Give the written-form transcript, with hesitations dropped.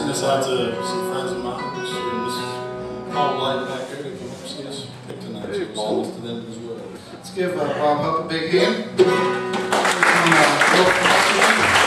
send this out to some friends of mine. Mr. and Mrs. Paul Light back there, if you want to see us pick tonight. Hey, So Paul. we'll send this to them as well. Let's give Bob Hupp a big hand.